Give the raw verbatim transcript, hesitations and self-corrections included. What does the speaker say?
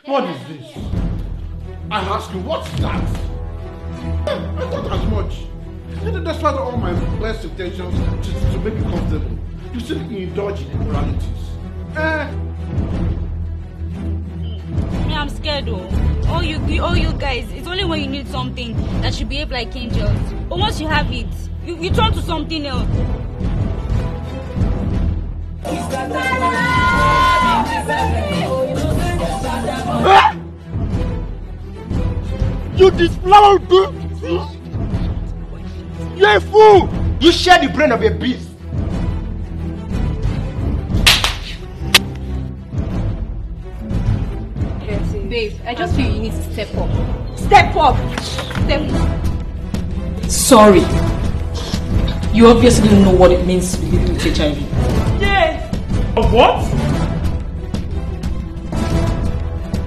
What is this? I ask you, what's that? I thought as much. Despite all my best intentions to, to make you comfortable, you still indulge in immoralities. Eh? Yeah, I'm scared though. All you, all you guys, it's only when you need something that you behave like angels. But once you have it, you, you turn to something else. Ah! You disflower girl! You're a fool! You share the brain of a beast! Babe, I just feel you need to step up. Step up! Step up! Sorry. You obviously don't know what it means to be living with H I V. Yes! Of what?